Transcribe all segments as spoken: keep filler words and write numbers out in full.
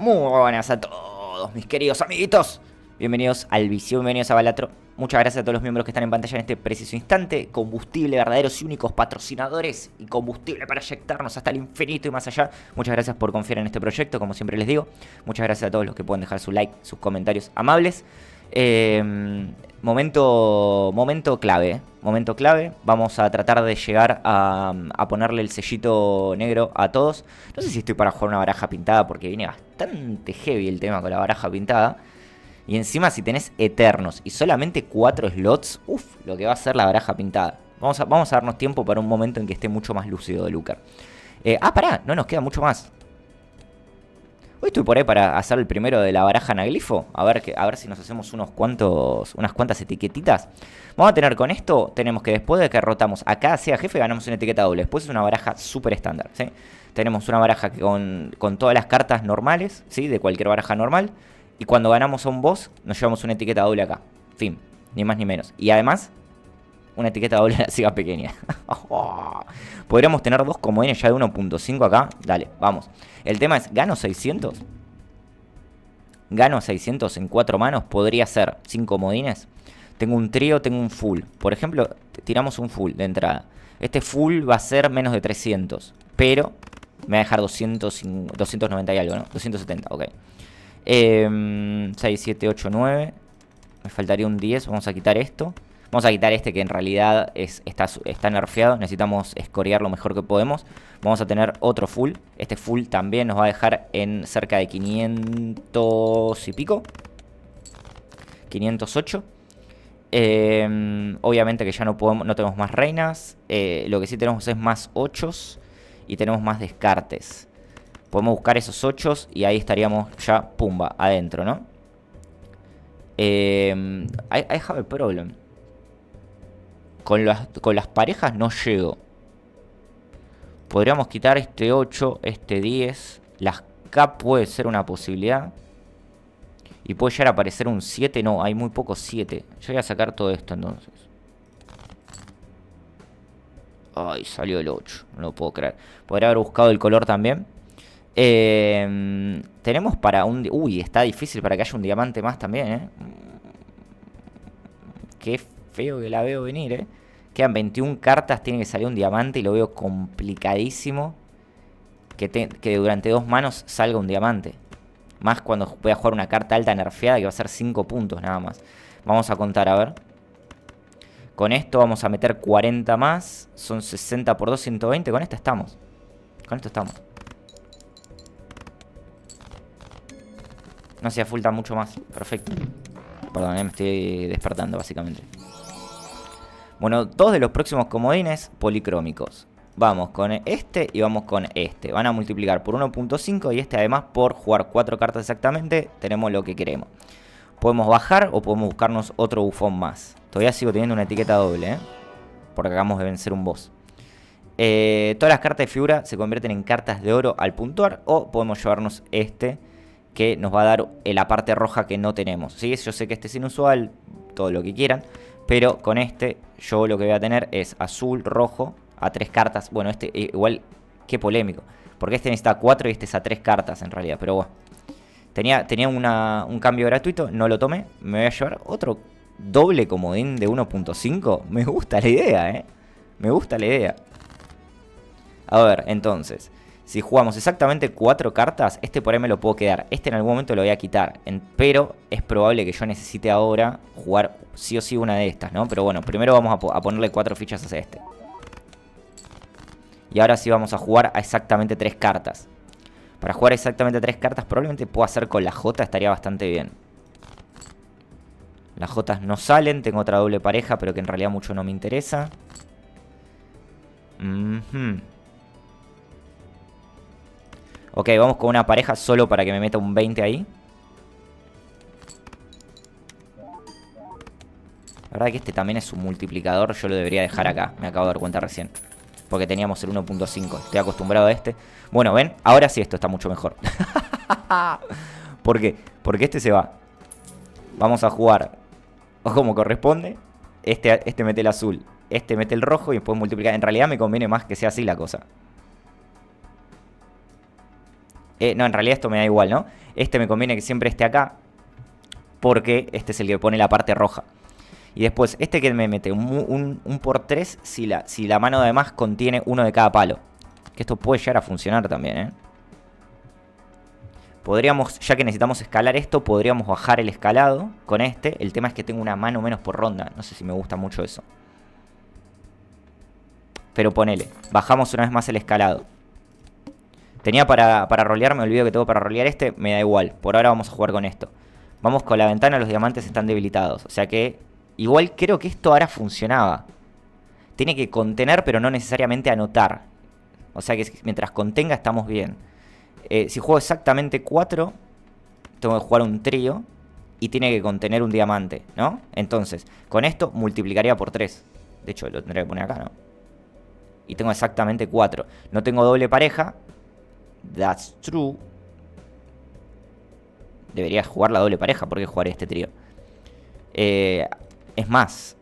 Muy buenas a todos, mis queridos amiguitos. Bienvenidos al vicio, bienvenidos a Balatro. Muchas gracias a todos los miembros que están en pantalla en este preciso instante. Combustible, verdaderos y únicos patrocinadores. Y combustible para eyectarnos hasta el infinito y más allá. Muchas gracias por confiar en este proyecto, como siempre les digo. Muchas gracias a todos los que pueden dejar su like, sus comentarios amables. Eh, momento, momento clave, ¿eh? Momento clave. Vamos a tratar de llegar a, a ponerle el sellito negro a todos. No sé si estoy para jugar una baraja pintada, porque viene bastante heavy el tema con la baraja pintada. Y encima si tenés eternos y solamente cuatro slots, uff, lo que va a ser la baraja pintada. Vamos a, vamos a darnos tiempo para un momento en que esté mucho más lúcido de Lucar. Eh, ah, pará, no nos queda mucho más. Hoy estoy por ahí para hacer el primero de la baraja anaglifo. A ver, que, a ver si nos hacemos unos cuantos, unas cuantas etiquetitas. Vamos a tener con esto, tenemos que después de que rotamos a cada sea jefe ganamos una etiqueta doble. Después es una baraja súper estándar, ¿sí? Tenemos una baraja con, con todas las cartas normales, ¿sí? De cualquier baraja normal. Y cuando ganamos a un boss nos llevamos una etiqueta doble acá. Fin, ni más ni menos. Y además, una etiqueta doble en la siga pequeña. Podríamos tener dos comodines ya de uno punto cinco acá. Dale, vamos. El tema es, ¿gano seiscientos? ¿Gano seiscientos en cuatro manos? Podría ser sin comodines. Tengo un trío, tengo un full. Por ejemplo, tiramos un full de entrada. Este full va a ser menos de trescientos. Pero me va a dejar doscientos, doscientos noventa y algo, ¿no? doscientos setenta, ok. Eh, seis, siete, ocho, nueve. Me faltaría un diez. Vamos a quitar esto. Vamos a quitar este que en realidad es, está, está nerfeado. Necesitamos escorear lo mejor que podemos. Vamos a tener otro full. Este full también nos va a dejar en cerca de quinientos y pico. quinientos ocho. Eh, obviamente que ya no, podemos, no tenemos más reinas. Eh, lo que sí tenemos es más ochos. Y tenemos más descartes. Podemos buscar esos ochos y ahí estaríamos ya, pumba, adentro, ¿no? Eh, I, I have a problem. Con las, con las parejas no llego. Podríamos quitar este ocho, este diez. Las K puede ser una posibilidad. Y puede llegar a aparecer un siete. No, hay muy pocos siete. Yo voy a sacar todo esto entonces. Ay, salió el ocho. No lo puedo creer. Podría haber buscado el color también. Eh, tenemos para un... Uy, está difícil para que haya un diamante más también, ¿eh? Qué feo que la veo venir, ¿eh? Quedan veintiuna cartas, tiene que salir un diamante y lo veo complicadísimo que, te, que durante dos manos salga un diamante. Más cuando voy a jugar una carta alta nerfeada que va a ser cinco puntos nada más. Vamos a contar, a ver. Con esto vamos a meter cuarenta más. Son sesenta por dos, ciento veinte. Con esto estamos. Con esto estamos. No hacía falta mucho más. Perfecto. Perdón, eh, me estoy despertando básicamente. Bueno, dos de los próximos comodines policrómicos. Vamos con este y vamos con este. Van a multiplicar por uno punto cinco y este además por jugar cuatro cartas exactamente. Tenemos lo que queremos. Podemos bajar o podemos buscarnos otro bufón más. Todavía sigo teniendo una etiqueta doble, ¿eh? Porque acabamos de vencer un boss. Eh, todas las cartas de figura se convierten en cartas de oro al puntuar. O podemos llevarnos este, que nos va a dar la parte roja que no tenemos, ¿sí? Yo sé que este es inusual, todo lo que quieran, pero con este yo lo que voy a tener es azul, rojo, a tres cartas. Bueno, este igual, qué polémico, porque este necesita cuatro y este es a tres cartas en realidad, pero bueno. Tenía, tenía una, un cambio gratuito, no lo tomé, me voy a llevar otro doble comodín de uno punto cinco. Me gusta la idea, ¿eh? Me gusta la idea. A ver, entonces... Si jugamos exactamente cuatro cartas, este por ahí me lo puedo quedar. Este en algún momento lo voy a quitar. En, pero es probable que yo necesite ahora jugar sí o sí una de estas, ¿no? Pero bueno, primero vamos a, po a ponerle cuatro fichas a este. Y ahora sí vamos a jugar a exactamente tres cartas. Para jugar exactamente tres cartas probablemente puedo hacer con la J, estaría bastante bien. Las J no salen, tengo otra doble pareja, pero que en realidad mucho no me interesa. Mhm. Ok, vamos con una pareja solo para que me meta un veinte ahí. La verdad que este también es un multiplicador. Yo lo debería dejar acá. Me acabo de dar cuenta recién. Porque teníamos el uno punto cinco. Estoy acostumbrado a este. Bueno, ¿ven? Ahora sí esto está mucho mejor. ¿Por qué? Porque este se va. Vamos a jugar como corresponde. Este, este mete el azul. Este mete el rojo y después multiplicar. En realidad me conviene más que sea así la cosa. Eh, no, en realidad esto me da igual, ¿no? Este me conviene que siempre esté acá, porque este es el que pone la parte roja. Y después, este que me mete un, un, un por tres si la, si la mano además contiene uno de cada palo. Que esto puede llegar a funcionar también, ¿eh? Podríamos, ya que necesitamos escalar esto, podríamos bajar el escalado con este. El tema es que tengo una mano menos por ronda. No sé si me gusta mucho eso. Pero ponele, bajamos una vez más el escalado. Tenía para, para rolear, me olvido que tengo para rolear este. Me da igual, por ahora vamos a jugar con esto. Vamos con la ventana, los diamantes están debilitados. O sea que, igual creo que esto ahora funcionaba. Tiene que contener, pero no necesariamente anotar. O sea que mientras contenga estamos bien. Eh, si juego exactamente cuatro, tengo que jugar un trío y tiene que contener un diamante, ¿no? Entonces, con esto multiplicaría por tres. De hecho, lo tendría que poner acá, ¿no? Y tengo exactamente cuatro. No tengo doble pareja. That's true. Debería jugar la doble pareja. ¿Por qué jugar este trío? Eh, es más,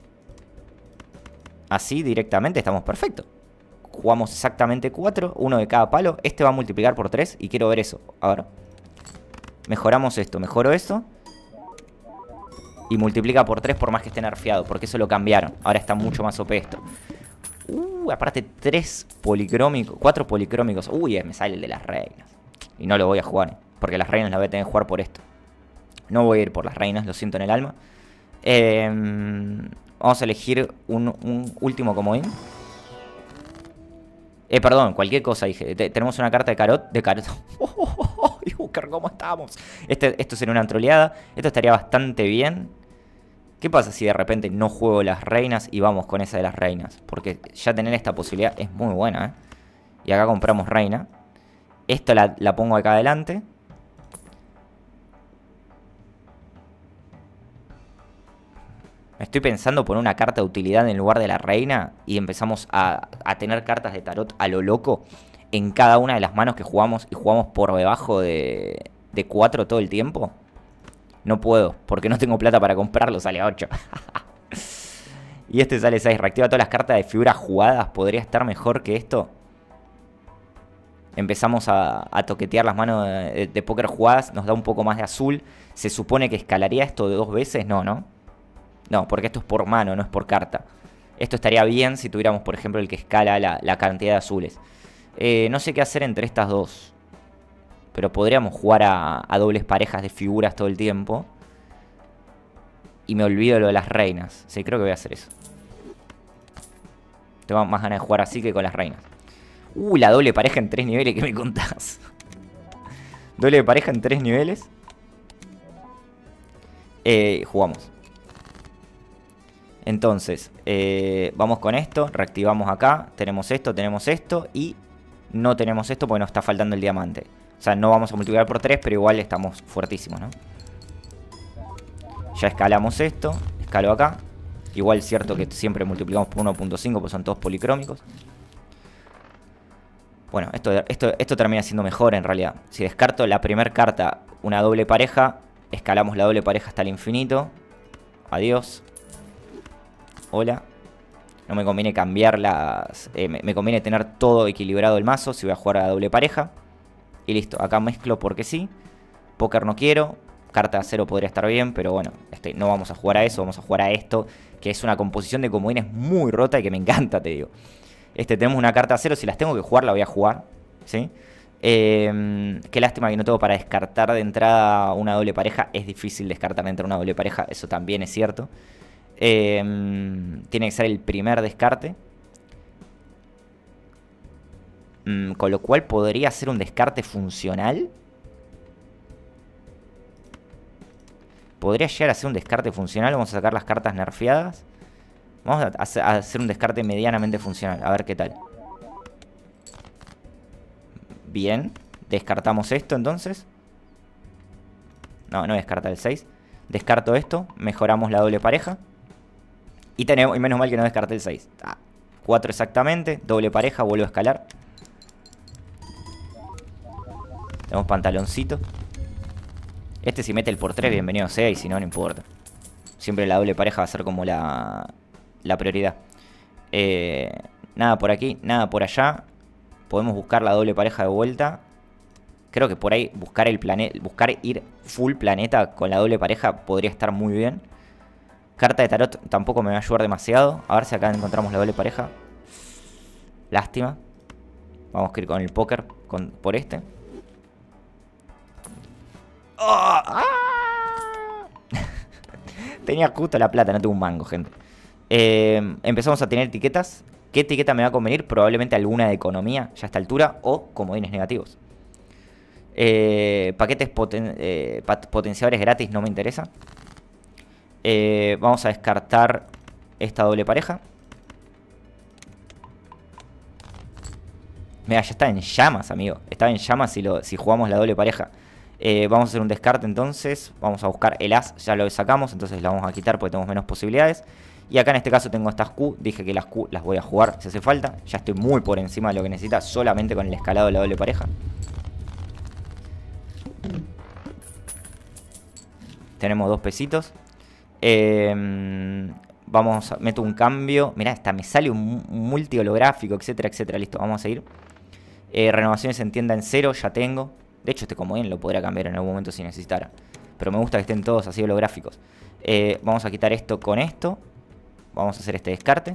así directamente estamos perfectos. Jugamos exactamente cuatro, uno de cada palo. Este va a multiplicar por tres y quiero ver eso. A ver. Mejoramos esto, mejoro esto. Y multiplica por tres por más que esté nerfeado, porque eso lo cambiaron. Ahora está mucho más O P esto. Uh, aparte tres policrómicos, cuatro policrómicos. Uy, me sale el de las reinas. Y no lo voy a jugar, porque las reinas las voy a tener que jugar por esto. No voy a ir por las reinas, lo siento en el alma. Eh, vamos a elegir un, un último comodín. Eh, perdón, cualquier cosa dije. Te, tenemos una carta de carot. De carot. Oh, oh, oh, oh, Yuker, ¿cómo estamos? Este, esto sería una troleada. Esto estaría bastante bien. ¿Qué pasa si de repente no juego las reinas y vamos con esa de las reinas? Porque ya tener esta posibilidad es muy buena, ¿eh? Y acá compramos reina. Esto la, la pongo acá adelante. Estoy pensando poner una carta de utilidad en lugar de la reina y empezamos a, a tener cartas de tarot a lo loco en cada una de las manos que jugamos y jugamos por debajo de, de cuatro todo el tiempo. No puedo, porque no tengo plata para comprarlo, sale a ocho. Y este sale seis, reactiva todas las cartas de figuras jugadas, podría estar mejor que esto. Empezamos a, a toquetear las manos de, de póker jugadas, nos da un poco más de azul. Se supone que escalaría esto de dos veces, no, ¿no? No, porque esto es por mano, no es por carta. Esto estaría bien si tuviéramos, por ejemplo, el que escala la, la cantidad de azules. Eh, no sé qué hacer entre estas dos. Pero podríamos jugar a, a dobles parejas de figuras todo el tiempo. Y me olvido lo de las reinas. Sí, creo que voy a hacer eso. Tengo más ganas de jugar así que con las reinas. Uh, la doble pareja en tres niveles, ¿qué me contás? Doble pareja en tres niveles. Eh, jugamos. Entonces, eh, vamos con esto, reactivamos acá, tenemos esto, tenemos esto y no tenemos esto porque nos está faltando el diamante. O sea, no vamos a multiplicar por tres, pero igual estamos fuertísimos, ¿no? Ya escalamos esto, escalo acá. Igual es cierto que siempre multiplicamos por uno punto cinco porque son todos policrómicos. Bueno, esto, esto, esto termina siendo mejor en realidad. Si descarto la primera carta, una doble pareja, escalamos la doble pareja hasta el infinito. Adiós. Hola. No me conviene cambiar las... Eh, me, me conviene tener todo equilibrado el mazo si voy a jugar a la doble pareja. Y listo. Acá mezclo porque sí. Póker no quiero. Carta de acero podría estar bien, pero bueno, este, no vamos a jugar a eso. Vamos a jugar a esto, que es una composición de comodines muy rota y que me encanta, te digo. Este, tenemos una carta de acero. Si las tengo que jugar, la voy a jugar. ¿Sí? Eh, qué lástima que no tengo para descartar de entrada una doble pareja. Es difícil descartar de entrada una doble pareja. Eso también es cierto. Eh, tiene que ser el primer descarte. Mm, con lo cual podría ser un descarte funcional. Podría llegar a ser un descarte funcional. Vamos a sacar las cartas nerfeadas. Vamos a hacer un descarte medianamente funcional. A ver qué tal. Bien. Descartamos esto entonces. No, no descarta el seis. Descarto esto. Mejoramos la doble pareja. Y, tenemos, y menos mal que no descarté el seis. Ah, cuatro exactamente. Doble pareja. Vuelvo a escalar. Tenemos pantaloncito. Este si mete el por tres, bienvenido sea. Y si no, no importa. Siempre la doble pareja va a ser como la, la prioridad. Eh, nada por aquí, nada por allá. Podemos buscar la doble pareja de vuelta. Creo que por ahí buscar el planeta, buscar ir full planeta con la doble pareja podría estar muy bien. Carta de tarot tampoco me va a ayudar demasiado. A ver si acá encontramos la doble pareja. Lástima. Vamos a ir con el póker con, por este. ¡Oh! ¡Ah! Tenía justo la plata, no tengo un mango, gente. Eh, empezamos a tener etiquetas. ¿Qué etiqueta me va a convenir? Probablemente alguna de economía ya a esta altura o comodines negativos. Eh, paquetes poten eh, potenciadores gratis no me interesa. Eh, vamos a descartar esta doble pareja. Mira, ya está en llamas, amigo. Está en llamas si, lo, si jugamos la doble pareja. Eh, vamos a hacer un descarte entonces. Vamos a buscar el as, ya lo sacamos. Entonces la vamos a quitar porque tenemos menos posibilidades. Y acá en este caso tengo estas Q. Dije que las Q las voy a jugar si hace falta. Ya estoy muy por encima de lo que necesita solamente con el escalado de la doble pareja. Tenemos dos pesitos. Eh, vamos a... Meto un cambio. Mirá, hasta me sale un multi holográfico, etcétera, etcétera. Listo, vamos a seguir. Eh, renovaciones en tienda en cero, ya tengo. De hecho, este comodín lo podría cambiar en algún momento si necesitara. Pero me gusta que estén todos así holográficos. Eh, vamos a quitar esto con esto. Vamos a hacer este descarte.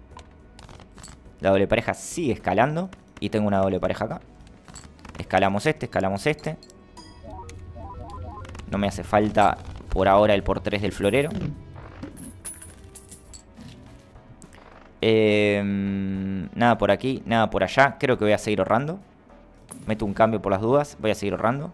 La doble pareja sigue escalando. Y tengo una doble pareja acá. Escalamos este, escalamos este. No me hace falta por ahora el por tres del florero. Eh, nada por aquí, nada por allá. Creo que voy a seguir ahorrando. Meto un cambio por las dudas. Voy a seguir ahorrando.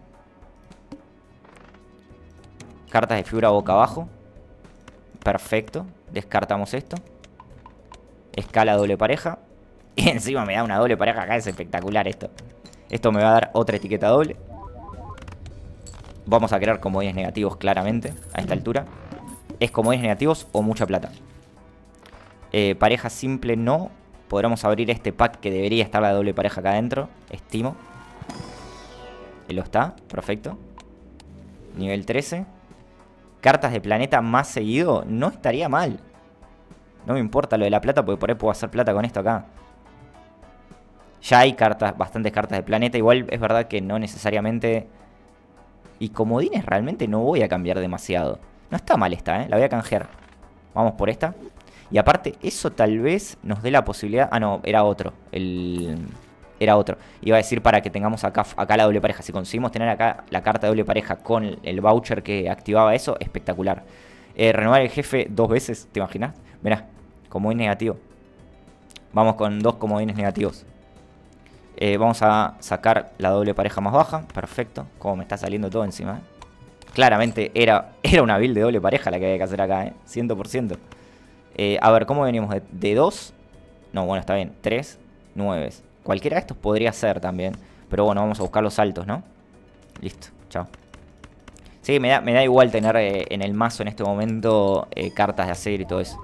Cartas de figura boca abajo. Perfecto. Descartamos esto. Escala doble pareja. Y encima me da una doble pareja acá. Es espectacular esto. Esto me va a dar otra etiqueta doble. Vamos a crear comodines negativos claramente a esta altura. Es comodines negativos o mucha plata. Eh, pareja simple no. Podremos abrir este pack que debería estar la doble pareja acá adentro. Estimo. Lo está, perfecto. Nivel trece. Cartas de planeta más seguido. No estaría mal. No me importa lo de la plata porque por ahí puedo hacer plata con esto acá. Ya hay cartas, bastantes cartas de planeta. Igual es verdad que no necesariamente... Y comodines realmente no voy a cambiar demasiado. No está mal esta, ¿eh? La voy a canjear. Vamos por esta. Y aparte, eso tal vez nos dé la posibilidad... Ah, no, era otro. El... Era otro. Iba a decir para que tengamos acá, acá la doble pareja. Si conseguimos tener acá la carta de doble pareja con el, el voucher que activaba eso, espectacular. Eh, renovar el jefe dos veces, ¿te imaginas? Mirá, comodín negativo. Vamos con dos comodines negativos. Eh, vamos a sacar la doble pareja más baja. Perfecto. Como me está saliendo todo encima, ¿eh? Claramente era, era una build de doble pareja la que había que hacer acá, ¿eh? cien por ciento. Eh, a ver, ¿cómo venimos? ¿De dos? No, bueno, está bien. tres, nueve. Cualquiera de estos podría ser también. Pero bueno, vamos a buscar los altos, ¿no? Listo, chao. Sí, me da, me da igual tener eh, en el mazo en este momento eh, cartas de acero y todo eso.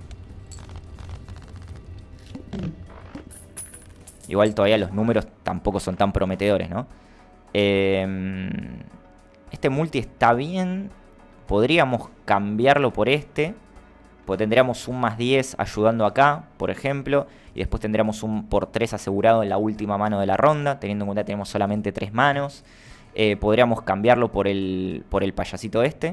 Igual todavía los números tampoco son tan prometedores, ¿no? Eh, este multi está bien. Podríamos cambiarlo por este. Pues tendríamos un más diez ayudando acá, por ejemplo. Y después tendríamos un por tres asegurado en la última mano de la ronda. Teniendo en cuenta que tenemos solamente tres manos. Eh, podríamos cambiarlo por el, por el payasito este.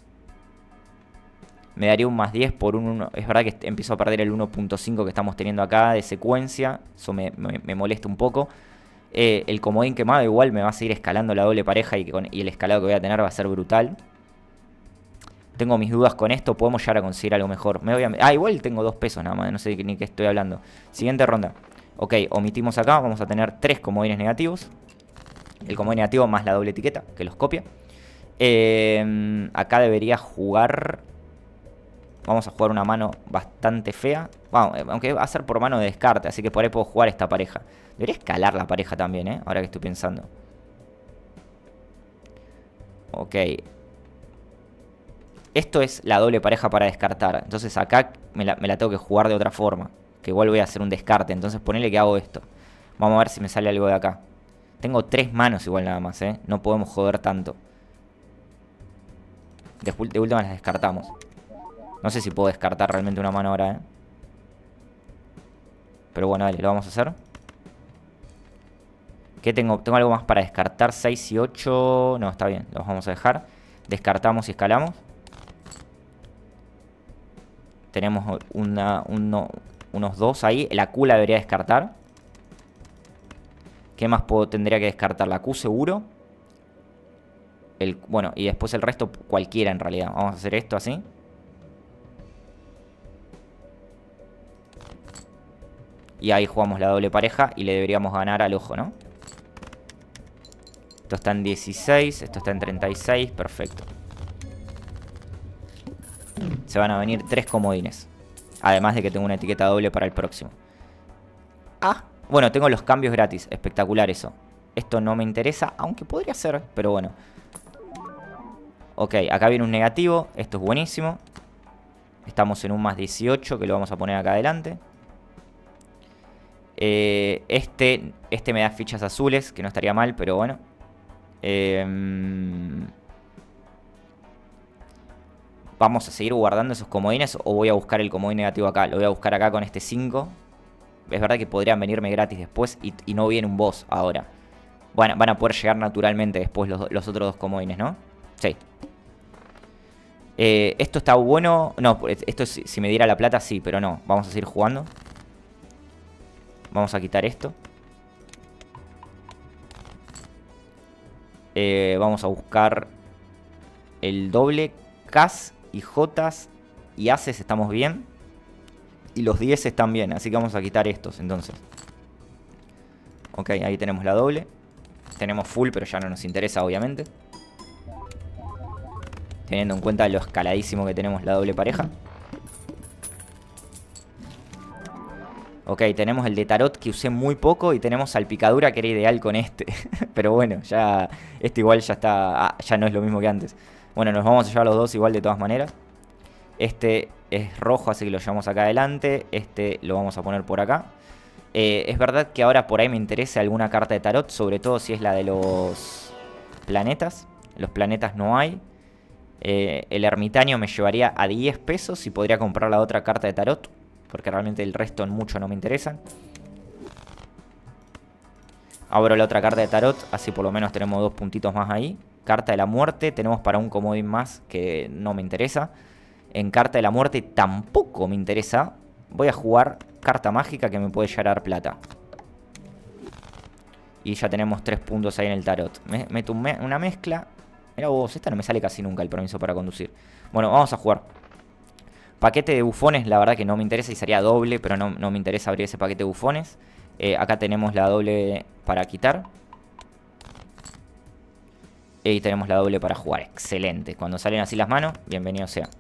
Me daría un más diez por un uno. Es verdad que empiezo a perder el uno punto cinco que estamos teniendo acá de secuencia. Eso me, me, me molesta un poco. Eh, el comodín quemado igual me va a seguir escalando la doble pareja. Y, con, y el escalado que voy a tener va a ser brutal. Tengo mis dudas con esto. Podemos llegar a conseguir algo mejor. Me voy a... Ah, igual tengo dos pesos nada más. No sé ni qué estoy hablando. Siguiente ronda. Ok, omitimos acá. Vamos a tener tres comodines negativos. El comodín negativo más la doble etiqueta que los copia. Eh, acá debería jugar... Vamos a jugar una mano bastante fea. Vamos, aunque va a ser por mano de descarte. Así que por ahí puedo jugar esta pareja. Debería escalar la pareja también, ¿eh? Ahora que estoy pensando. Ok. Esto es la doble pareja para descartar. Entonces acá me la, me la tengo que jugar de otra forma. Que igual voy a hacer un descarte. Entonces ponele que hago esto. Vamos a ver si me sale algo de acá. Tengo tres manos igual nada más, ¿eh? No podemos joder tanto. De, de última las descartamos. No sé si puedo descartar realmente una mano ahora, ¿eh? Pero bueno, dale, lo vamos a hacer. ¿Qué tengo? Tengo algo más para descartar. seis y ocho. No, está bien. Los vamos a dejar. Descartamos y escalamos. Tenemos una, uno, unos dos ahí. La Q la debería descartar. ¿Qué más puedo, tendría que descartar? La Q seguro. El, bueno, y después el resto cualquiera en realidad. Vamos a hacer esto así. Y ahí jugamos la doble pareja y le deberíamos ganar al ojo, ¿no? Esto está en dieciséis, esto está en treinta y seis, perfecto. Se van a venir tres comodines. Además de que tengo una etiqueta doble para el próximo. Ah, bueno, tengo los cambios gratis, espectacular eso. Esto no me interesa, aunque podría ser, pero bueno. Ok, acá viene un negativo, esto es buenísimo. Estamos en un más dieciocho, que lo vamos a poner acá adelante. Eh, este, este me da fichas azules, que no estaría mal, pero bueno. Eh, vamos a seguir guardando esos comodines o voy a buscar el comodín negativo acá. Lo voy a buscar acá con este cinco. Es verdad que podrían venirme gratis después y, y no viene un boss ahora. Bueno, van a poder llegar naturalmente después los, los otros dos comodines, ¿no? Sí. Eh, esto está bueno. No, esto si, si me diera la plata sí, pero no. Vamos a seguir jugando. Vamos a quitar esto. Eh, vamos a buscar el doble. Ks y Js y Aces estamos bien. Y los diez están bien. Así que vamos a quitar estos entonces. Ok, ahí tenemos la doble. Tenemos full, pero ya no nos interesa obviamente. Teniendo en cuenta lo escaladísimo que tenemos la doble pareja. Ok, tenemos el de tarot que usé muy poco y tenemos salpicadura que era ideal con este. Pero bueno, ya este igual ya está, ah, ya no es lo mismo que antes. Bueno, nos vamos a llevar los dos igual de todas maneras. Este es rojo, así que lo llevamos acá adelante. Este lo vamos a poner por acá. Eh, es verdad que ahora por ahí me interesa alguna carta de tarot, sobre todo si es la de los planetas. Los planetas no hay. Eh, el ermitaño me llevaría a diez pesos y podría comprar la otra carta de tarot. Porque realmente el resto en mucho no me interesan. Abro la otra carta de tarot. Así por lo menos tenemos dos puntitos más ahí. Carta de la muerte. Tenemos para un comodín más que no me interesa. En carta de la muerte tampoco me interesa. Voy a jugar carta mágica que me puede llegar a dar plata. Y ya tenemos tres puntos ahí en el tarot. Me, meto un me una mezcla. Mira vos, esta no me sale casi nunca el permiso para conducir. Bueno, vamos a jugar. Paquete de bufones, la verdad que no me interesa y sería doble, pero no, no me interesa abrir ese paquete de bufones. Eh, acá tenemos la doble para quitar. Y tenemos la doble para jugar. Excelente. Cuando salen así las manos, bienvenido sea.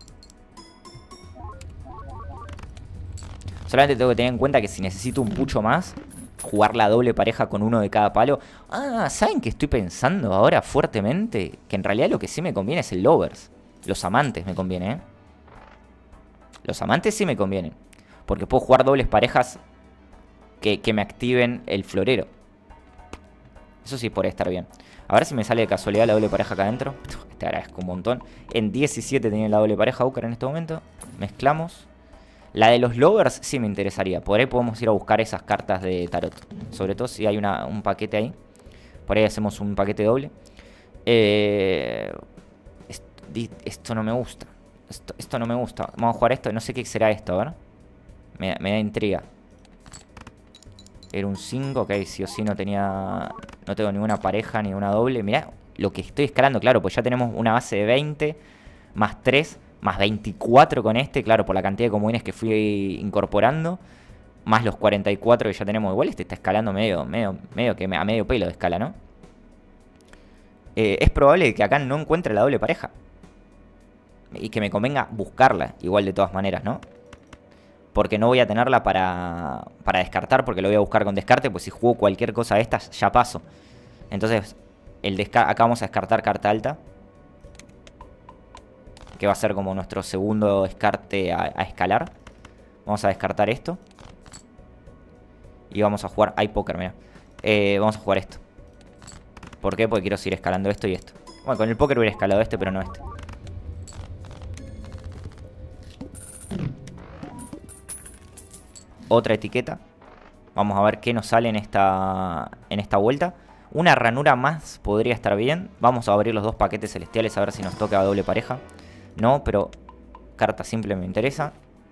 Solamente tengo que tener en cuenta que si necesito un pucho más, jugar la doble pareja con uno de cada palo. Ah, ¿saben qué estoy pensando ahora fuertemente? Que en realidad lo que sí me conviene es el lovers. Los amantes me conviene, ¿eh? Los amantes sí me convienen. Porque puedo jugar dobles parejas que, que me activen el florero. Eso sí podría estar bien. A ver si me sale de casualidad la doble pareja acá adentro. Te agradezco un montón. En diecisiete tenía la doble pareja Booker en este momento. Mezclamos. La de los lovers sí me interesaría. Por ahí podemos ir a buscar esas cartas de tarot. Sobre todo si hay una, un paquete ahí. Por ahí hacemos un paquete doble. Eh, esto, esto no me gusta. Esto, esto no me gusta. Vamos a jugar esto. No sé qué será esto, a ver. Me, me da intriga. Era un cinco. Ok, sí o sí no tenía... No tengo ninguna pareja ni una doble. Mirá lo que estoy escalando, claro. Pues ya tenemos una base de veinte. Más tres. Más veinticuatro con este. Claro, por la cantidad de comodines que fui incorporando. Más los cuarenta y cuatro que ya tenemos. Igual este está escalando medio, medio, medio que a medio pelo de escala, ¿no? Eh, es probable que acá no encuentre la doble pareja. Y que me convenga buscarla, igual de todas maneras, ¿no? Porque no voy a tenerla para, para descartar, porque lo voy a buscar con descarte. Pues si juego cualquier cosa de estas, ya paso. Entonces, el acá vamos a descartar carta alta. Que va a ser como nuestro segundo descarte a, a escalar. Vamos a descartar esto. Y vamos a jugar... Hay póker, mira. Eh, vamos a jugar esto. ¿Por qué? Porque quiero seguir escalando esto y esto. Bueno, con el póker hubiera escalado este, pero no este. Otra etiqueta. Vamos a ver qué nos sale en esta, en esta vuelta. Una ranura más podría estar bien. Vamos a abrir los dos paquetes celestiales a ver si nos toca doble pareja. No, pero carta simple me interesa.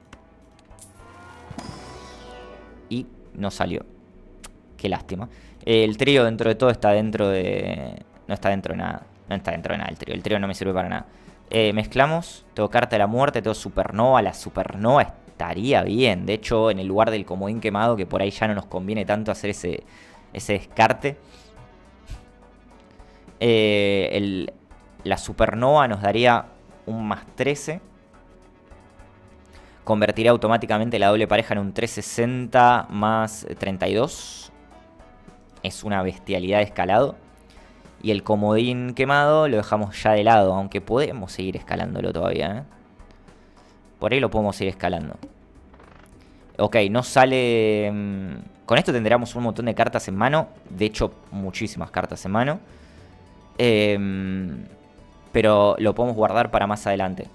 Y no salió. Qué lástima. El trío dentro de todo está dentro de... No está dentro de nada. No está dentro de nada el trío. El trío no me sirve para nada. Eh, mezclamos. Tengo carta de la muerte. Tengo supernova. La supernova estaría bien. De hecho, en el lugar del comodín quemado, que por ahí ya no nos conviene tanto hacer ese, ese descarte. Eh, el, la supernova nos daría un más trece. Convertiría automáticamente la doble pareja en un trescientos sesenta más treinta y dos. Es una bestialidad de escalado. Y el comodín quemado lo dejamos ya de lado. Aunque podemos seguir escalándolo todavía, ¿eh? Por ahí lo podemos ir escalando. Ok, no sale... Con esto tendríamos un montón de cartas en mano. De hecho, muchísimas cartas en mano. Eh, pero lo podemos guardar para más adelante.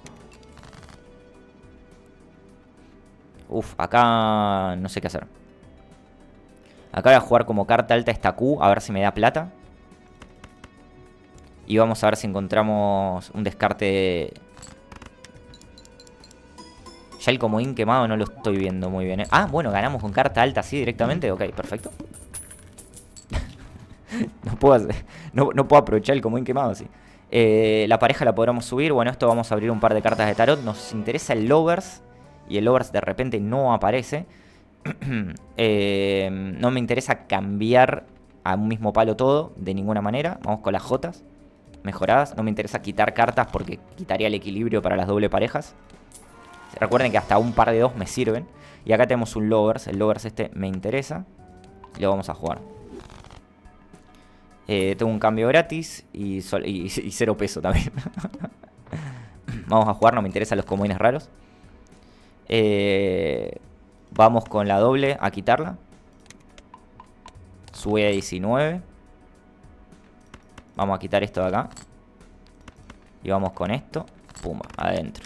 Uf, acá no sé qué hacer. Acá voy a jugar como carta alta esta Q. A ver si me da plata. Y vamos a ver si encontramos un descarte. Ya el comodín quemado no lo estoy viendo muy bien, ¿eh? Ah, bueno, ganamos con carta alta así directamente. Ok, perfecto. no, puedo hacer, no, no puedo aprovechar el comodín quemado así. Eh, la pareja la podremos subir. Bueno, esto vamos a abrir un par de cartas de tarot. Nos interesa el Lovers. Y el Lovers de repente no aparece. eh, no me interesa cambiar a un mismo palo todo, de ninguna manera. Vamos con las Jotas mejoradas. No me interesa quitar cartas porque quitaría el equilibrio para las doble parejas. Recuerden que hasta un par de dos me sirven. Y acá tenemos un Lovers. El Lovers este me interesa. Y lo vamos a jugar. Eh, tengo un cambio gratis y, sol y, y cero peso también. Vamos a jugar, no me interesan los comodines raros. Eh, vamos con la doble a quitarla. Sube a diecinueve. Vamos a quitar esto de acá. Y vamos con esto. Pumba, adentro.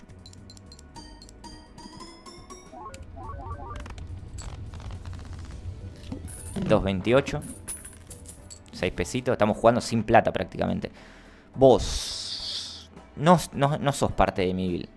dos veintiocho. seis pesitos. Estamos jugando sin plata prácticamente. Vos no, no, no sos parte de mi build.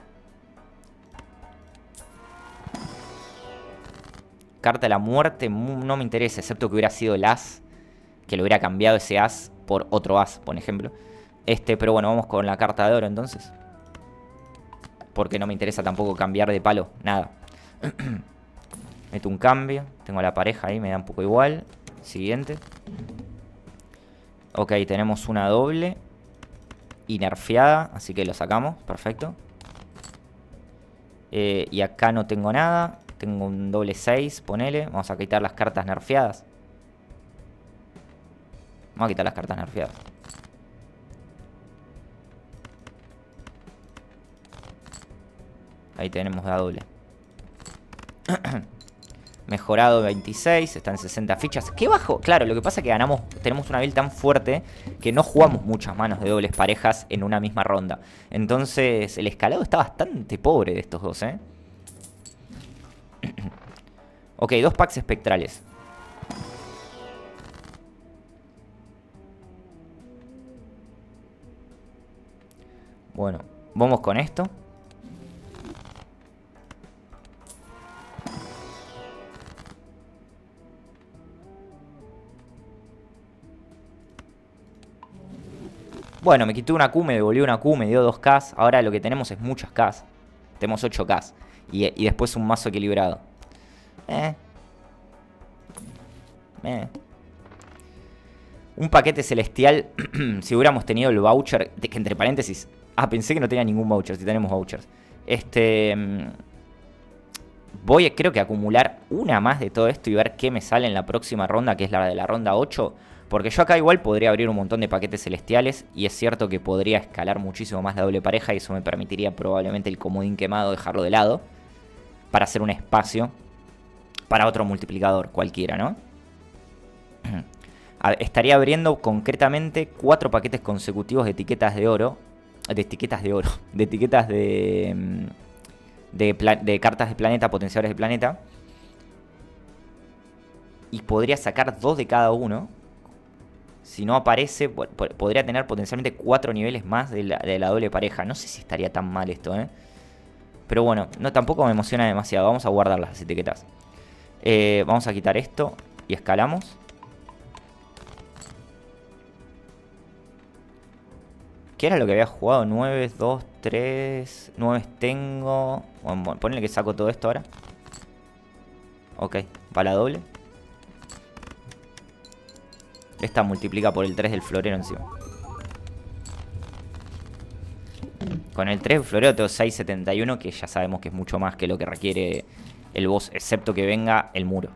Carta de la muerte no me interesa, excepto que hubiera sido el as. Que lo hubiera cambiado ese as por otro as, por ejemplo. Este, pero bueno, vamos con la carta de oro entonces. Porque no me interesa tampoco cambiar de palo, nada. Meto un cambio. Tengo a la pareja ahí, me da un poco igual. Siguiente. Ok, tenemos una doble. Y nerfeada, así que lo sacamos, perfecto. Eh, y acá no tengo nada. Tengo un doble seis, ponele. Vamos a quitar las cartas nerfeadas. Vamos a quitar las cartas nerfeadas. Ahí tenemos la doble. Mejorado veintiséis, está en sesenta fichas. ¡Qué bajo! Claro, lo que pasa es que ganamos, tenemos una build tan fuerte que no jugamos muchas manos de dobles parejas en una misma ronda. Entonces el escalado está bastante pobre de estos dos, ¿eh? Ok, dos packs espectrales. Bueno, vamos con esto. Bueno, me quitó una Q, me devolvió una Q, me dio dos K. Ahora lo que tenemos es muchas K. Tenemos ocho K. Y, y después un mazo equilibrado. Eh. Eh. Un paquete celestial. Si hubiéramos tenido el voucher. De que entre paréntesis. Ah, pensé que no tenía ningún voucher. Si tenemos vouchers. Este. Voy, creo que a acumular una más de todo esto y ver qué me sale en la próxima ronda, que es la de la ronda ocho. Porque yo acá igual podría abrir un montón de paquetes celestiales. Y es cierto que podría escalar muchísimo más la doble pareja. Y eso me permitiría probablemente el comodín quemado dejarlo de lado. Para hacer un espacio para otro multiplicador cualquiera, ¿no? Estaría abriendo concretamente cuatro paquetes consecutivos de etiquetas de oro. De etiquetas de oro. De etiquetas de... De, de cartas de planeta, potenciadores de planeta. Y podría sacar dos de cada uno. Si no aparece, podría tener potencialmente cuatro niveles más de la, de la doble pareja. No sé si estaría tan mal esto, ¿eh? Pero bueno, no, tampoco me emociona demasiado. Vamos a guardar las etiquetas. Eh, vamos a quitar esto y escalamos. ¿Qué era lo que había jugado? nueve, dos, tres... nueve tengo... Bueno, ponle que saco todo esto ahora. Ok, va la doble. Esta multiplica por el tres del florero encima. Con el tres del florero tengo seis setenta y uno, que ya sabemos que es mucho más que lo que requiere el boss, excepto que venga el muro.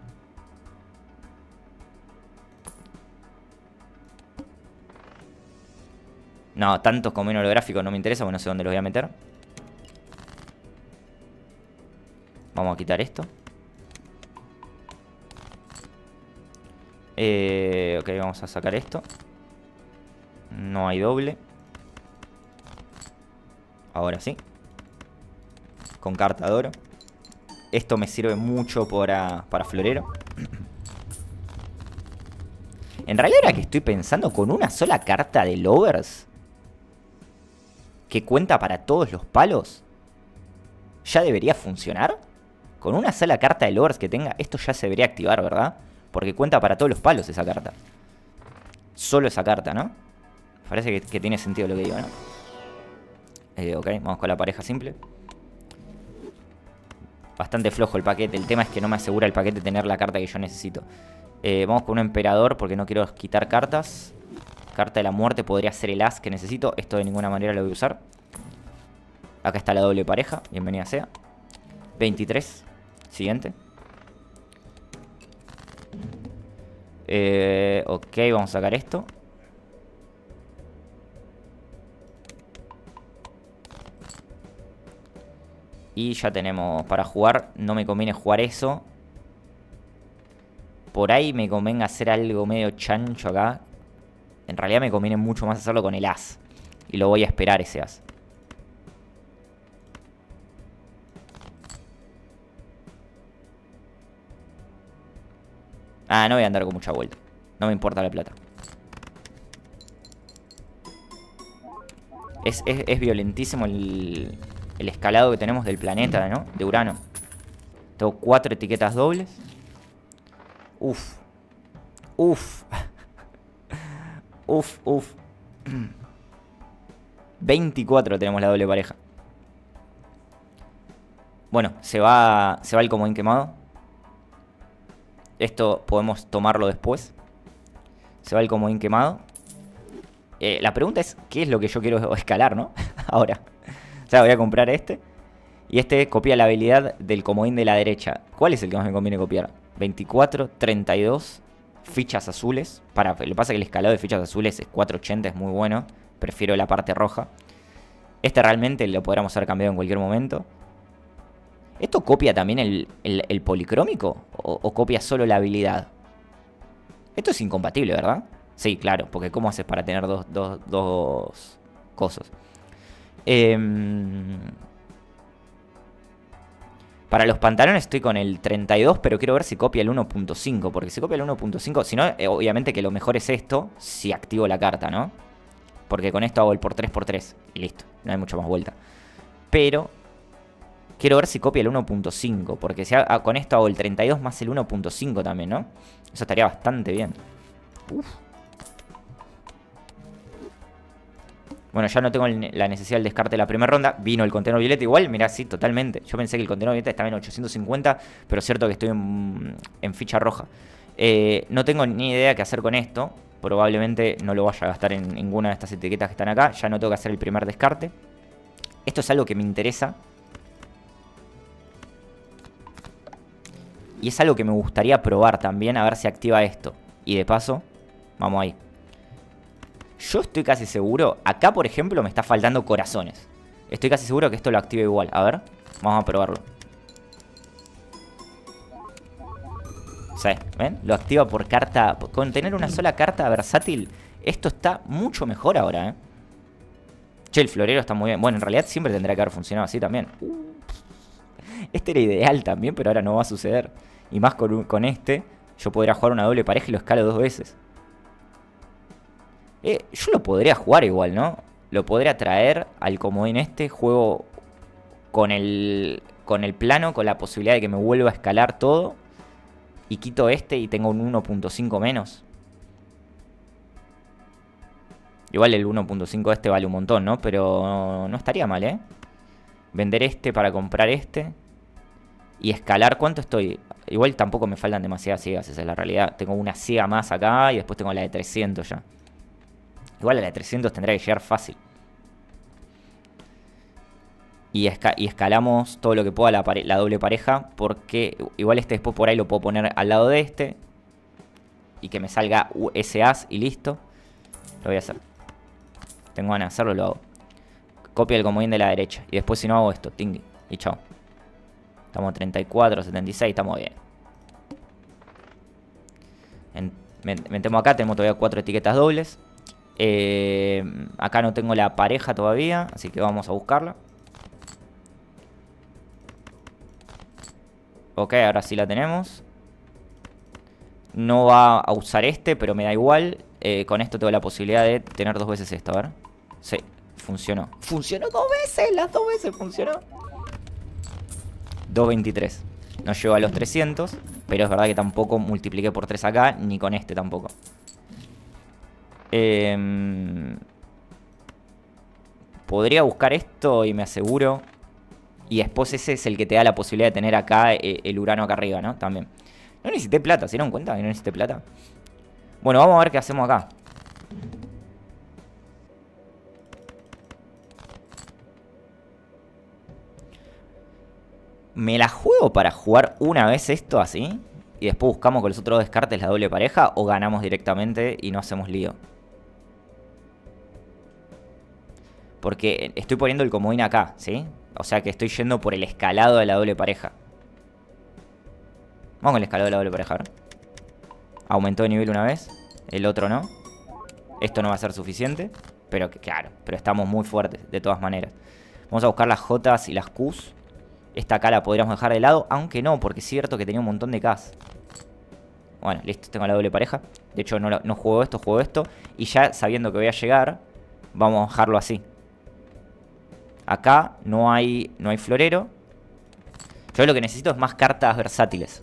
No, tantos como en holográfico no me interesa, porque no sé dónde los voy a meter. Vamos a quitar esto. Eh, ok, vamos a sacar esto. No hay doble. Ahora sí. Con carta de oro. Esto me sirve mucho para, para florero. En realidad, ahora que estoy pensando, con una sola carta de lovers que cuenta para todos los palos, ya debería funcionar. Con una sola carta de lovers que tenga, esto ya se debería activar, ¿verdad? Porque cuenta para todos los palos esa carta. Solo esa carta, ¿no? Parece que, que tiene sentido lo que digo, ¿no? Eh, ok, vamos con la pareja simple. Bastante flojo el paquete. El tema es que no me asegura el paquete tener la carta que yo necesito. Eh, vamos con un emperador porque no quiero quitar cartas. Carta de la muerte podría ser el as que necesito. Esto de ninguna manera lo voy a usar. Acá está la doble pareja. Bienvenida sea. veintitrés. Siguiente. Eh, ok, vamos a sacar esto. Y ya tenemos para jugar. No me conviene jugar eso. Por ahí me convenga hacer algo medio chancho acá. En realidad me conviene mucho más hacerlo con el as. Y lo voy a esperar ese as. Ah, no voy a andar con mucha vuelta. No me importa la plata. Es, es, es violentísimo el, el escalado que tenemos del planeta, ¿no? De Urano. Tengo cuatro etiquetas dobles. Uf. Uf. Uf, uf. veinticuatro tenemos la doble pareja. Bueno, se va, se va el comodín quemado. Esto podemos tomarlo después. Se va el comodín quemado. Eh, la pregunta es, ¿qué es lo que yo quiero escalar, no? Ahora. O sea, voy a comprar este. Y este copia la habilidad del comodín de la derecha. ¿Cuál es el que más me conviene copiar? veinticuatro, treinta y dos. Fichas azules. Para, lo que pasa es que el escalado de fichas azules es cuatrocientos ochenta, es muy bueno. Prefiero la parte roja. Este realmente lo podríamos haber cambiado en cualquier momento. ¿Esto copia también el, el, el policrómico? O, ¿O copia solo la habilidad? Esto es incompatible, ¿verdad? Sí, claro, porque ¿cómo haces para tener dos, dos, dos cosas? Eh, para los pantalones estoy con el treinta y dos, pero quiero ver si copia el uno punto cinco. Porque si copia el uno punto cinco, si no, eh, obviamente que lo mejor es esto, si activo la carta, ¿no? Porque con esto hago el por tres por tres y listo, no hay mucha más vuelta. Pero quiero ver si copia el uno punto cinco, porque si hago, con esto hago el treinta y dos más el uno punto cinco también, ¿no? Eso estaría bastante bien. Uf. Bueno, ya no tengo la necesidad del descarte de la primera ronda. Vino el contenedor violeta igual. Mirá, sí, totalmente. Yo pensé que el contenedor violeta estaba en ochocientos cincuenta, pero es cierto que estoy en, en ficha roja. Eh, no tengo ni idea qué hacer con esto. Probablemente no lo vaya a gastar en ninguna de estas etiquetas que están acá. Ya no tengo que hacer el primer descarte. Esto es algo que me interesa. Y es algo que me gustaría probar también, a ver si activa esto. Y de paso, vamos ahí. Yo estoy casi seguro, acá por ejemplo me está faltando corazones. Estoy casi seguro que esto lo activa igual. A ver, vamos a probarlo. Sí, ¿ven? Lo activa por carta. Con tener una sola carta versátil, esto está mucho mejor ahora, ¿eh? Che, el florero está muy bien. Bueno, en realidad siempre tendría que haber funcionado así también. Este era ideal también, pero ahora no va a suceder. Y más con, con este. yo podría jugar una doble pareja y lo escalo dos veces. Eh, yo lo podría jugar igual, ¿no? Lo podría traer al comodín este. Juego con el, con el plano, con la posibilidad de que me vuelva a escalar todo. Y quito este y tengo un uno punto cinco menos. Igual el uno punto cinco este vale un montón, ¿no? Pero no, no estaría mal, ¿eh? Vender este para comprar este. Y escalar, ¿cuánto estoy? Igual tampoco me faltan demasiadas ciegas, esa es la realidad. Tengo una ciega más acá y después tengo la de trescientos ya. Igual a la de trescientos tendrá que llegar fácil. Y, esca y escalamos todo lo que pueda la, la doble pareja. Porque igual este después por ahí lo puedo poner al lado de este. Y que me salga ese as y listo. Lo voy a hacer. Tengo ganas de hacerlo, lo hago. Copio el comodín de la derecha. Y después si no hago esto, tingui. Y chao. Estamos a treinta y cuatro, setenta y seis, estamos bien. En, metemos acá, tenemos todavía cuatro etiquetas dobles. Eh, acá no tengo la pareja todavía, así que vamos a buscarla. Ok, ahora sí la tenemos. No va a usar este, pero me da igual. Eh, con esto tengo la posibilidad de tener dos veces esto, a ver. Sí, funcionó. Funcionó dos veces, las dos veces funcionó. doscientos veintitrés. No llego a los trescientos, pero es verdad que tampoco multipliqué por tres acá, ni con este tampoco. Eh, podría buscar esto y me aseguro. Y después ese es el que te da la posibilidad de tener acá eh, el Urano acá arriba, ¿no? También. No necesité plata, ¿se dieron cuenta que no necesité plata? Bueno, vamos a ver qué hacemos acá. ¿Me la juego para jugar una vez esto así? Y después buscamos con los otros descartes la doble pareja. ¿O ganamos directamente y no hacemos lío? Porque estoy poniendo el comodín acá, ¿sí? O sea que estoy yendo por el escalado de la doble pareja. Vamos con el escalado de la doble pareja, a ver. Aumentó de nivel una vez. El otro no. Esto no va a ser suficiente. Pero claro, pero estamos muy fuertes de todas maneras. Vamos a buscar las Jotas y las Qs. Esta acá la podríamos dejar de lado. Aunque no, porque es cierto que tenía un montón de Ks. Bueno, listo, tengo la doble pareja. De hecho no, no juego esto, juego esto. Y ya sabiendo que voy a llegar, vamos a dejarlo así. Acá no hay, no hay florero. Yo lo que necesito es más cartas versátiles.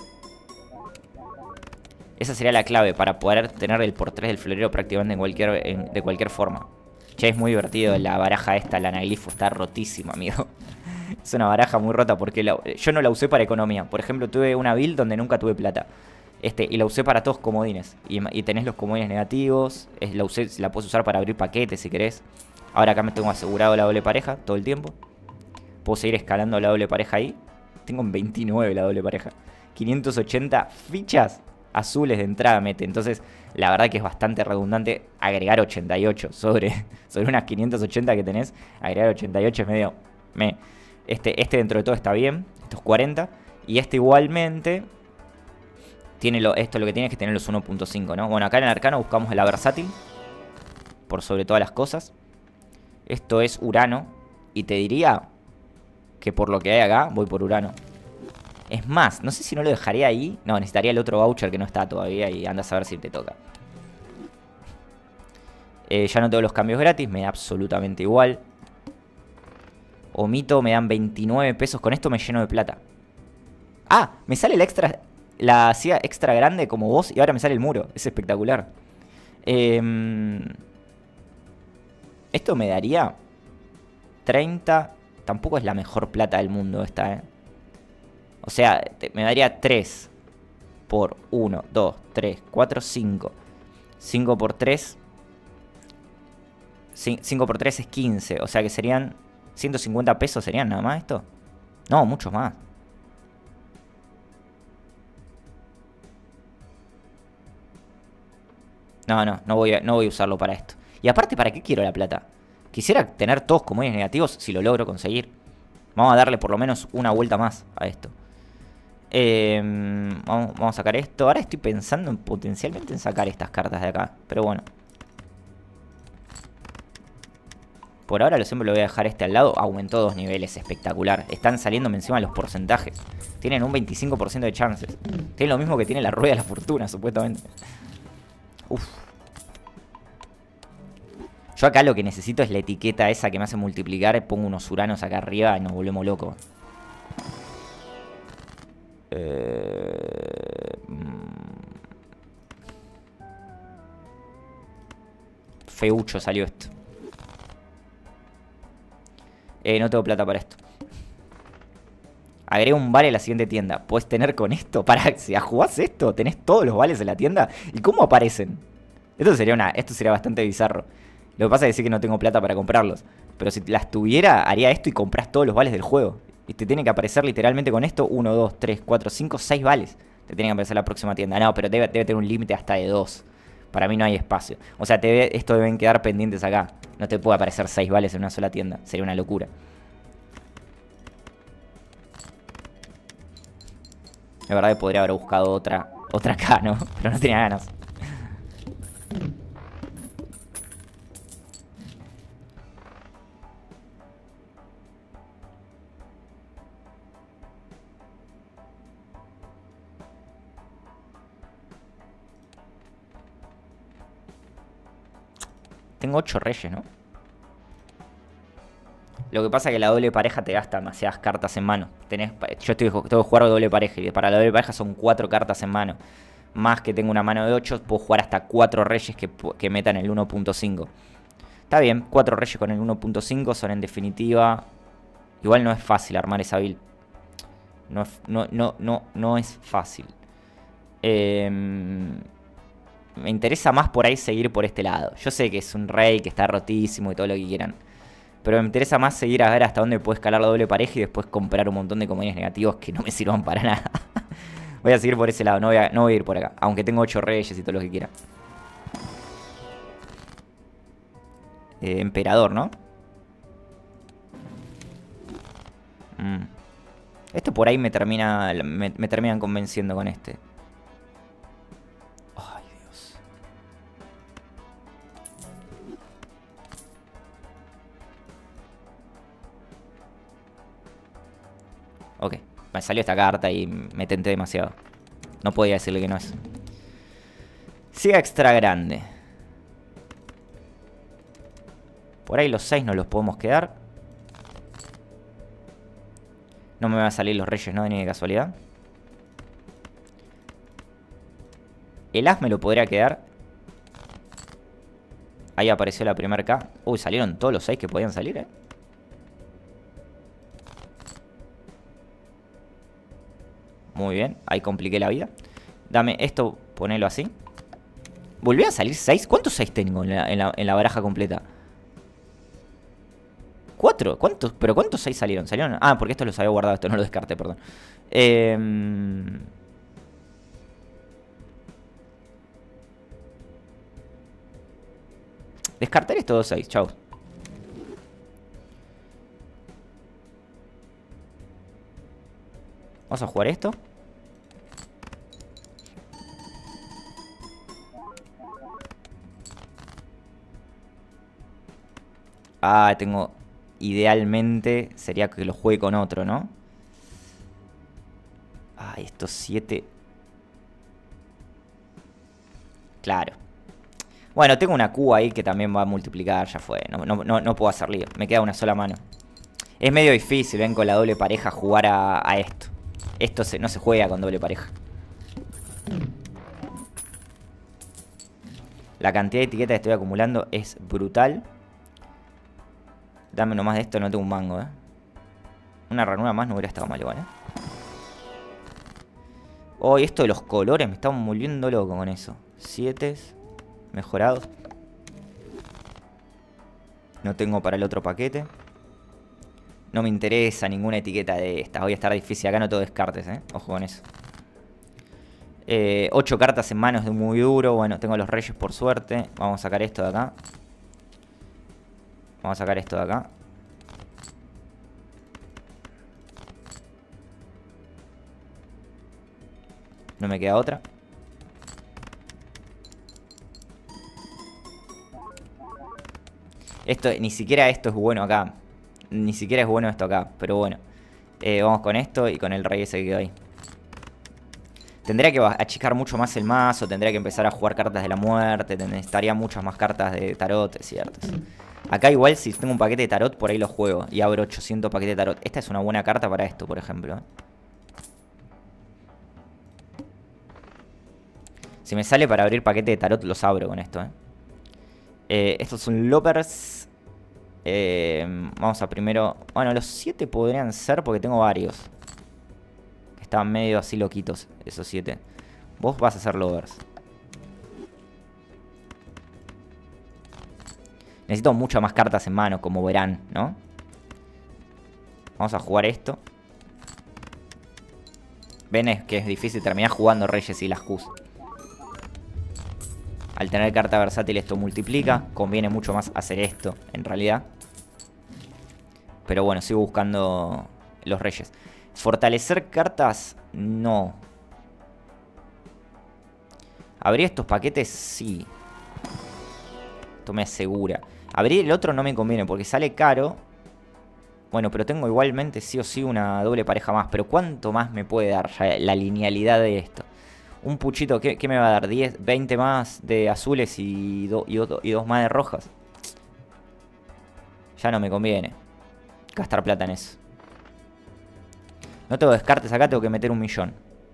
Esa sería la clave para poder tener el por tres del florero prácticamente en cualquier, en, de cualquier forma. Che, es muy divertido la baraja esta, la Anaglifo. Está rotísima, amigo. Es una baraja muy rota porque la, yo no la usé para economía. Por ejemplo, tuve una build donde nunca tuve plata. Este, y la usé para todos comodines. Y, y tenés los comodines negativos. Es, la, usé, la puedes usar para abrir paquetes si querés. Ahora acá me tengo asegurado la doble pareja todo el tiempo. Puedo seguir escalando la doble pareja ahí. Tengo en veintinueve la doble pareja. quinientas ochenta fichas azules de entrada mete. Entonces, la verdad que es bastante redundante agregar ochenta y ocho sobre, sobre unas quinientas ochenta que tenés. Agregar ochenta y ocho es medio... Me. Este, este dentro de todo está bien. Estos cuarenta. Y este igualmente... Tiene lo, esto lo que tiene es que tener los uno punto cinco, ¿no? Bueno, acá en el arcano buscamos la versátil. Por sobre todas las cosas. Esto es Urano. Y te diría que por lo que hay acá, voy por Urano. Es más, no sé si no lo dejaría ahí. No, necesitaría el otro voucher que no está todavía. Y andas a ver si te toca. eh, Ya no tengo los cambios gratis. Me da absolutamente igual. Omito, me dan veintinueve pesos. Con esto me lleno de plata. Ah, me sale la extra... La hacía extra grande como vos. Y ahora me sale el muro. Es espectacular. Eh... Esto me daría treinta. Tampoco es la mejor plata del mundo esta, ¿eh? O sea, te, me daría tres por uno, dos, tres, cuatro, cinco. cinco por tres. cinco por tres es quince. O sea que serían ciento cincuenta pesos. ¿Serían nada más esto? No, muchos más. No, no, no voy a, no voy a usarlo para esto. Y aparte, ¿para qué quiero la plata? Quisiera tener todos comodines negativos si lo logro conseguir. Vamos a darle por lo menos una vuelta más a esto. Eh, vamos, vamos a sacar esto. Ahora estoy pensando en potencialmente en sacar estas cartas de acá. Pero bueno. Por ahora lo siempre lo voy a dejar este al lado. Aumentó dos niveles, espectacular. Están saliéndome encima los porcentajes. Tienen un veinticinco por ciento de chances. Tienen lo mismo que tiene la rueda de la fortuna, supuestamente. Uf. Yo acá lo que necesito es la etiqueta esa que me hace multiplicar. Pongo unos uranos acá arriba y nos volvemos locos. Eh... Feucho salió esto. Eh, no tengo plata para esto. Agrega un vale a la siguiente tienda. Puedes tener con esto. Para, si jugás esto, tenés todos los vales en la tienda. ¿Y cómo aparecen? Esto sería una. Esto sería bastante bizarro. Lo que pasa es que sí que no tengo plata para comprarlos. Pero si las tuviera, haría esto y compras todos los vales del juego. Y te tiene que aparecer literalmente con esto uno, dos, tres, cuatro, cinco, seis vales. Te tiene que aparecer la próxima tienda. No, pero debe, debe tener un límite hasta de dos. Para mí no hay espacio. O sea, te, esto deben quedar pendientes acá. No te puede aparecer seis vales en una sola tienda. Sería una locura. La verdad que podría haber buscado otra, otra acá, ¿no? Pero no tenía ganas. Tengo ocho reyes, ¿no? Lo que pasa es que la doble pareja te gasta demasiadas cartas en mano. Tenés, yo estoy, tengo que jugar doble pareja y para la doble pareja son cuatro cartas en mano. Más que tengo una mano de ocho, puedo jugar hasta cuatro reyes que, que metan el uno punto cinco. Está bien, cuatro reyes con el uno punto cinco son en definitiva... Igual no es fácil armar esa build. No, no, no, no, no es fácil. Eh... Me interesa más por ahí seguir por este lado. Yo sé que es un rey que está rotísimo y todo lo que quieran. Pero me interesa más seguir a ver hasta dónde puedo escalar la doble pareja y después comprar un montón de comodines negativos que no me sirvan para nada. Voy a seguir por ese lado, no voy a, no voy a ir por acá. Aunque tengo ocho reyes y todo lo que quiera. Eh, emperador, ¿no? Mm. Esto por ahí me termina me, me terminan convenciendo con este. Ay, Dios. Ok, me salió esta carta y me tenté demasiado. No podía decirle que no es. Siga extra grande. Por ahí los seis nos los podemos quedar. No me van a salir los reyes, ¿no? Ni de casualidad. El as me lo podría quedar. Ahí apareció la primera K. Uy, salieron todos los seis que podían salir, ¿eh? Muy bien, ahí compliqué la vida. Dame esto, ponelo así. ¿Volvió a salir seis? ¿Cuántos seis tengo en la, en la, en la baraja completa? ¿Cuatro? ¿Cuántos? ¿Pero cuántos seis salieron? ¿Salieron? Ah, porque estos los había guardado, esto no lo descarté, perdón. Eh... Descartar estos dos seis, chau. Vamos a jugar esto. Ah, tengo... Idealmente sería que lo juegue con otro, ¿no? Ah, estos siete... Claro. Bueno, tengo una Q ahí que también va a multiplicar, ya fue. No, no, no, no puedo hacer lío. Me queda una sola mano. Es medio difícil, ven, con la doble pareja jugar a, a esto. Esto se, no se juega con doble pareja. La cantidad de etiquetas que estoy acumulando es brutal. Dame nomás de esto, no tengo un mango, eh. Una ranura más no hubiera estado mal igual, eh. Oh, y esto de los colores me está volviendo loco con eso. Siete mejorados. No tengo para el otro paquete. No me interesa ninguna etiqueta de estas. Voy a estar difícil. Acá no todo descartes, eh. Ojo con eso. Eh, ocho cartas en manos de muy duro. Bueno, tengo los reyes por suerte. Vamos a sacar esto de acá. Vamos a sacar esto de acá. No me queda otra. Esto, ni siquiera esto es bueno acá. Ni siquiera es bueno esto acá. Pero bueno. Eh, vamos con esto y con el rey ese que quedó ahí. Tendría que achicar mucho más el mazo. Tendría que empezar a jugar cartas de la muerte. Necesitaría muchas más cartas de tarot, es cierto. Acá igual si tengo un paquete de tarot, por ahí lo juego. Y abro ochocientos paquetes de tarot. Esta es una buena carta para esto, por ejemplo. Si me sale para abrir paquete de tarot, los abro con esto, ¿eh? Eh, estos son loppers. Eh, vamos a primero... Bueno, los siete podrían ser porque tengo varios. Estaban medio así loquitos, esos siete. Vos vas a ser lovers. Necesito muchas más cartas en mano, como verán, ¿no? Vamos a jugar esto. Ven, es que es difícil terminar jugando reyes y las Qs. Al tener carta versátil esto multiplica. Conviene mucho más hacer esto, en realidad. Pero bueno, sigo buscando los reyes. Fortalecer cartas, no. Abrir estos paquetes, sí. Esto me asegura. Abrir el otro no me conviene porque sale caro. Bueno, pero tengo igualmente sí o sí una doble pareja más. Pero ¿cuánto más me puede dar ya la linealidad de esto? Un puchito, ¿qué, qué me va a dar? diez, veinte más de azules y, do, y, do, y dos más de rojas. Ya no me conviene gastar plata en eso. No tengo descartes acá, tengo que meter un millón.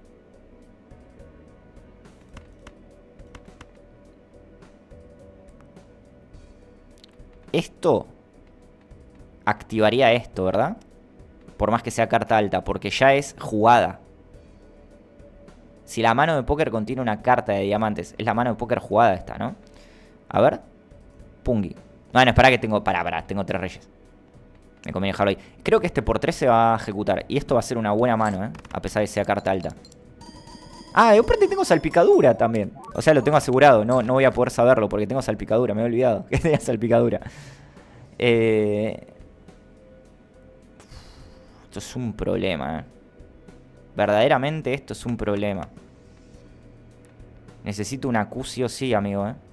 Esto activaría esto, ¿verdad? Por más que sea carta alta, porque ya es jugada. Si la mano de póker contiene una carta de diamantes, es la mano de póker jugada esta, ¿no? A ver. Pungi. No, no, espera que tengo... Pará, pará, tengo tres reyes. Me conviene dejarlo ahí. Creo que este por tres se va a ejecutar. Y esto va a ser una buena mano, ¿eh? A pesar de que sea carta alta. Ah, y aparte tengo salpicadura también. O sea, lo tengo asegurado. No, no voy a poder saberlo porque tengo salpicadura. Me he olvidado que tenía salpicadura. Eh... Esto es un problema, ¿eh? Verdaderamente esto es un problema. Necesito una Q sí o sí, amigo, ¿eh?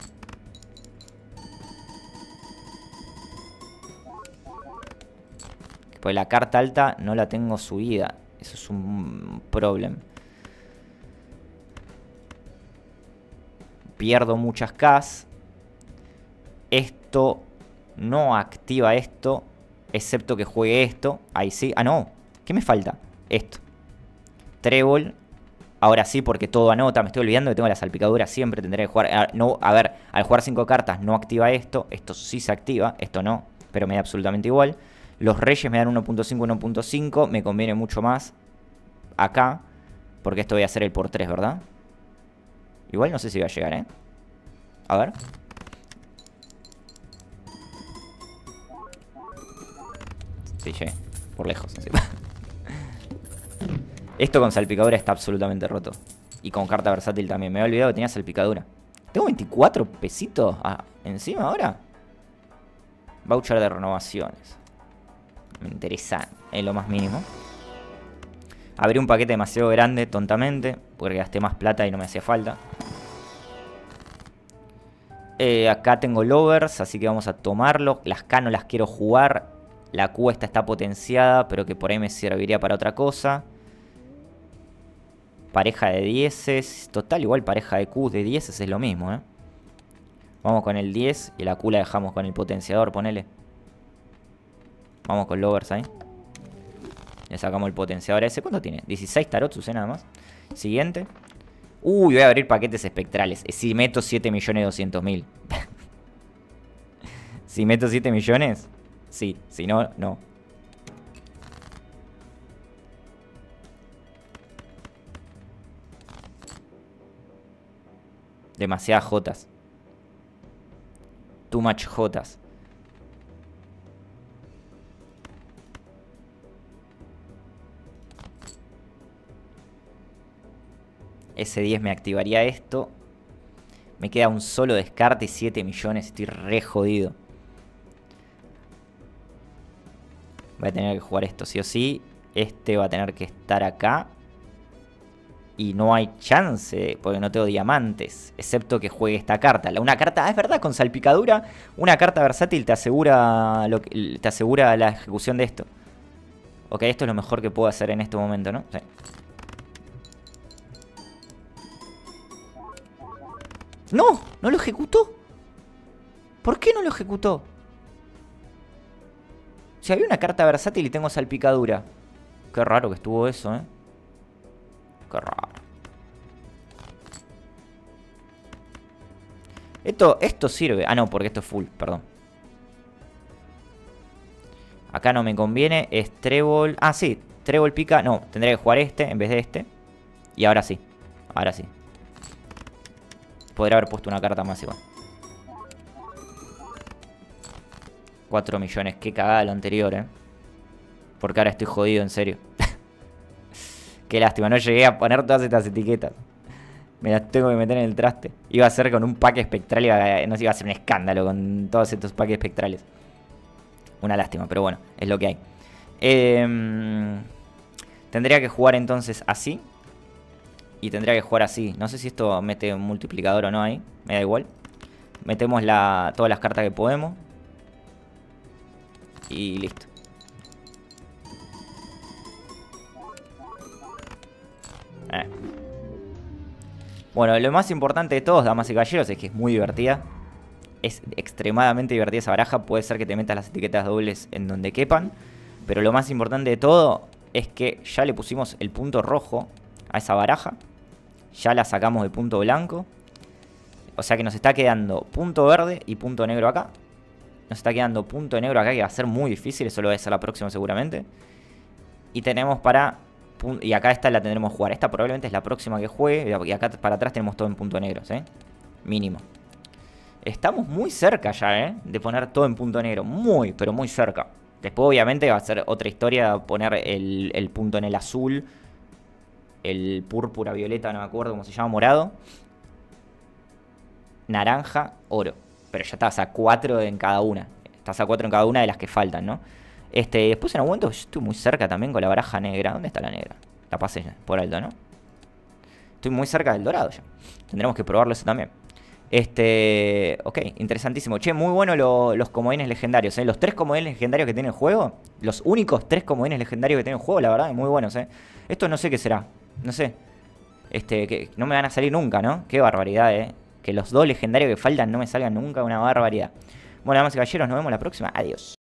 Pues la carta alta no la tengo subida. Eso es un problema. Pierdo muchas Ks. Esto no activa esto. Excepto que juegue esto. Ahí sí. Ah, no. ¿Qué me falta? Esto. Trébol. Ahora sí, porque todo anota. Me estoy olvidando que tengo la salpicadura. Siempre tendré que jugar. A, no, a ver, al jugar cinco cartas no activa esto. Esto sí se activa. Esto no. Pero me da absolutamente igual. Los reyes me dan uno punto cinco, uno punto cinco. Me conviene mucho más acá. Porque esto voy a hacer el por tres, ¿verdad? Igual no sé si va a llegar, ¿eh? A ver. Sí, llegué. Por lejos. Encima. Esto con salpicadura está absolutamente roto. Y con carta versátil también. Me había olvidado que tenía salpicadura. ¿Tengo veinticuatro pesitos ah, encima ahora? Voucher de renovaciones. Me interesa en lo más mínimo. Abrí un paquete demasiado grande, tontamente, porque gasté más plata y no me hacía falta. Eh, acá tengo lovers, así que vamos a tomarlo. Las K no las quiero jugar. La Q esta está potenciada, pero que por ahí me serviría para otra cosa. Pareja de dieces. Total, igual pareja de Q de dieces es lo mismo, ¿eh? Vamos con el diez y la Q la dejamos con el potenciador, ponele. Vamos con lovers ahí. Le sacamos el potenciador ese. ¿Cuánto tiene? dieciséis tarots usé nada más. Siguiente. Uy, voy a abrir paquetes espectrales. Si meto siete millones doscientos mil. Si meto siete millones, sí. Si no, no. Demasiadas jotas. Too much jotas. Ese diez me activaría esto. Me queda un solo descarte y siete millones. Estoy re jodido. Voy a tener que jugar esto sí o sí. Este va a tener que estar acá. Y no hay chance, porque no tengo diamantes. Excepto que juegue esta carta. Una carta, ah, es verdad, con salpicadura. Una carta versátil te asegura, lo que, te asegura la ejecución de esto. Ok, esto es lo mejor que puedo hacer en este momento, ¿no? Sí. ¡No! ¿No lo ejecutó? ¿Por qué no lo ejecutó? Si había una carta versátil y tengo salpicadura. Qué raro que estuvo eso, ¿eh? Qué raro. Esto, esto sirve. Ah, no, porque esto es full, perdón. Acá no me conviene. Es trébol. Ah, sí. Trébol pica. No, tendría que jugar este en vez de este. Y ahora sí. Ahora sí. Podría haber puesto una carta más igual. cuatro millones. Qué cagada lo anterior, eh. Porque ahora estoy jodido, en serio. Qué lástima. No llegué a poner todas estas etiquetas. Me las tengo que meter en el traste. Iba a ser con un pack espectral. Iba a, no sé, iba a ser un escándalo con todos estos packs espectrales. Una lástima, pero bueno, es lo que hay. Eh, tendría que jugar entonces así. Y tendría que jugar así. No sé si esto mete un multiplicador o no ahí. Me da igual. Metemos la, todas las cartas que podemos. Y listo. Eh. Bueno, lo más importante de todos, damas y caballeros, es que es muy divertida. Es extremadamente divertida esa baraja. Puede ser que te metas las etiquetas dobles en donde quepan. Pero lo más importante de todo es que ya le pusimos el punto rojo a esa baraja. Ya la sacamos de punto blanco. O sea que nos está quedando punto verde y punto negro acá. Nos está quedando punto negro acá, que va a ser muy difícil. Eso lo va a ser la próxima seguramente. Y tenemos para... Y acá esta la tendremos que jugar. Esta probablemente es la próxima que juegue. Y acá para atrás tenemos todo en punto negro, ¿sí? Mínimo. Estamos muy cerca ya, ¿eh? De poner todo en punto negro. Muy, pero muy cerca. Después obviamente va a ser otra historia poner el, el punto en el azul. El púrpura, violeta, no me acuerdo cómo se llama, morado. Naranja, oro. Pero ya estás a cuatro en cada una. Estás a cuatro en cada una de las que faltan, ¿no? Este, después en algún momento yo estoy muy cerca también con la baraja negra. ¿Dónde está la negra? La pasé por alto, ¿no? Estoy muy cerca del dorado ya. Tendremos que probarlo eso también. Este, ok, interesantísimo. Che, muy bueno lo, los comodines legendarios, ¿eh? Los tres comodines legendarios que tiene el juego. Los únicos tres comodines legendarios que tiene el juego, la verdad, muy buenos, ¿eh? Esto no sé qué será. No sé. Este, que no me van a salir nunca, ¿no? Qué barbaridad, ¿eh? Que los dos legendarios que faltan no me salgan nunca, una barbaridad. Bueno, damas y caballeros, nos vemos la próxima. Adiós.